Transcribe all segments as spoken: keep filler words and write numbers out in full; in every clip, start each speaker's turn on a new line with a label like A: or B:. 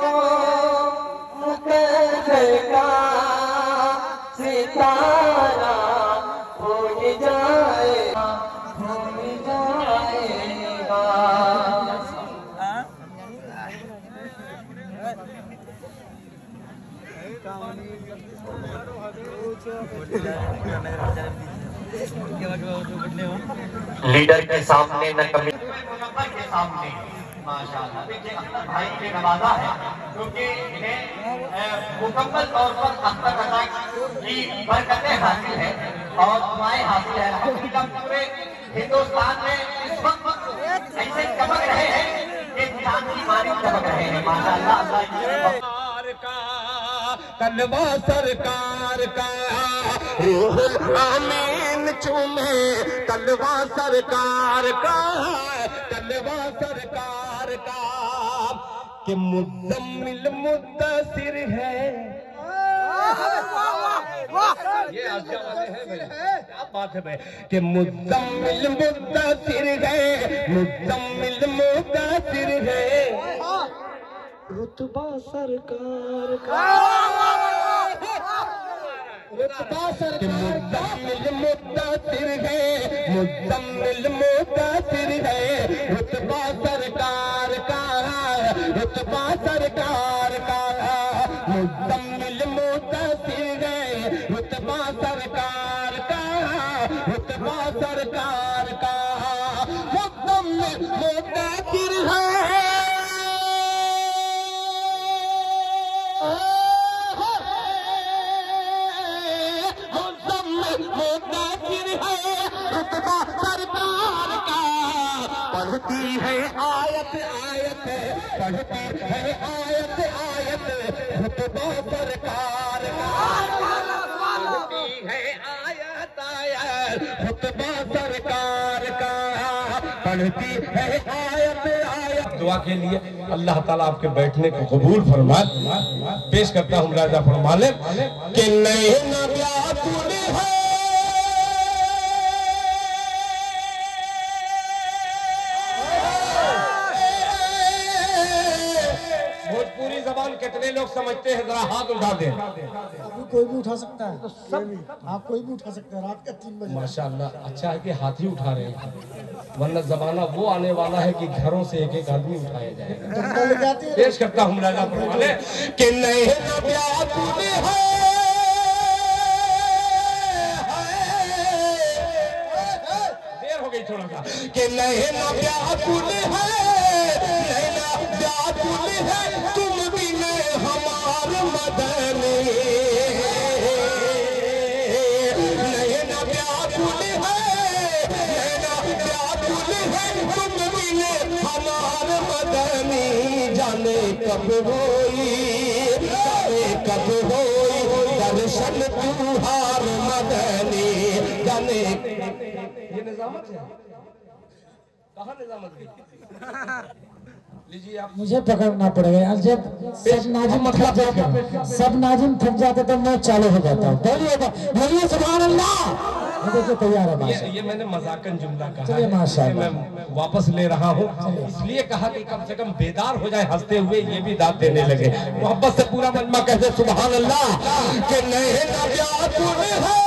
A: का सितारा भूल जाएगा, भूल जाएगा।
B: लीडर के सामने न कभी
C: के सामने माशाअल्लाह। देखिए अख्तर भाई ने नवाजा है क्योंकि इन्हें मुकम्मल तौर पर अख्तर अदा की बरकतें हासिल है और दुआएं हासिल है। अल्हम्दुलिल्लाह पूरे हिंदुस्तान में इस वक्त ऐसे चमक रहे हैं कि चांद की मानिंद चमक रहे हैं माशाअल्लाह।
D: कलवा सरकार का रूहुल आमीन चूमे, कलवा सरकार का, कलवा सरकार का कि मुज़म्मिल मुद्दसिर है। ये आशा वाले हैं भाई, क्या बात है भाई कि मुज़म्मिल मुद्दसिर है, मुज़म्मिल मुद्दसिर है। रुतबा सरकार का, रुतबा सरकार का, मुज़म्मिल मुद्दसिर है, मुज़म्मिल मुद्दसिर है। रुतबा सरकार का, रुतबा सरकार का, मुज़म्मिल मुद्दसिर है। रुतबा सरकार का, रुतबा सरकार का, मुज़म्मिल मुद्दसिर है। रुतबा सरकार का पढ़ती है आयत आयत, पढ़ती है आयत आयत। रुतबा सरकार का पढ़ती है आयत आयत, रुतबा सरकार का पढ़ती है आयत आयत। दुआ के लिए अल्लाह ताला आपके बैठने को कबूल फरमाए। पेश करता हूँ राजा फरमाले कि नए व्याकुल है कितने लोग समझते हैं, जरा हाथ उठा दें।
E: अभी कोई भी उठा सकता है, आप कोई भी उठा सकते हैं रात के तीन बजे।
D: माशाअल्लाह, अच्छा है कि हाथ ही उठा रहे हैं, वरना जमाना वो आने वाला है कि घरों से एक एक आदमी उठाया जाएगा। पेश करता हूँ राजा फरमाने कि नए व्याकुल है, देर हो गई थोड़ा सा, कि नए व्याकुल है, नए व्याकुल है तुम हमार मदनी। नैना व्याकुल है, नैना व्याकुल है तुम मिले हमार मदनी। जाने कब होई, जाने कब होई दर्शन तुम्हार मदनी। जाने ये निजामत है, कहाँ निजामत है? लीजिए आप, मुझे पकड़ना पड़ेगा यार। जब सब नाजिम थक जाते, सब नाजिम थक जाते तो मैं चालू हो जाता हूँ। बोलिए बोलिए सुभान अल्लाह। देखिए तैयार है। ये, ये मैंने मजाकन जुमला कहा है, मैं वापस ले रहा हूँ, इसलिए कहा कि कम से कम बेदार हो जाए, हंसते हुए ये भी दाद देने लगे। मोहब्बत से पूरा मजमा कहते सुभान अल्लाह कि नैना व्याकुल है,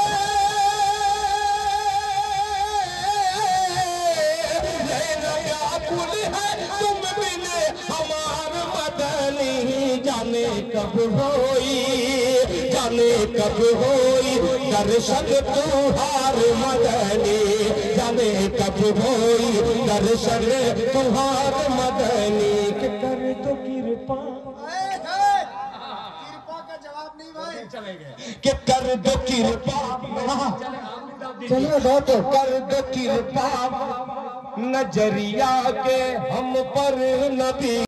D: नैना व्याकुल है तुम मिले हमार मदनी। जाने कब होई, जाने कब होई दर्शन तुहार मदनी। जाने कब होई दर्शन तुहार मदनी। के कर दो कृपा,
E: कृपा का जवाब नहीं भाई,
D: चले गए कि कर दो कृपा,
E: चलिए बहुत
D: कर दो कृपा नजरिया के हम पर नबी।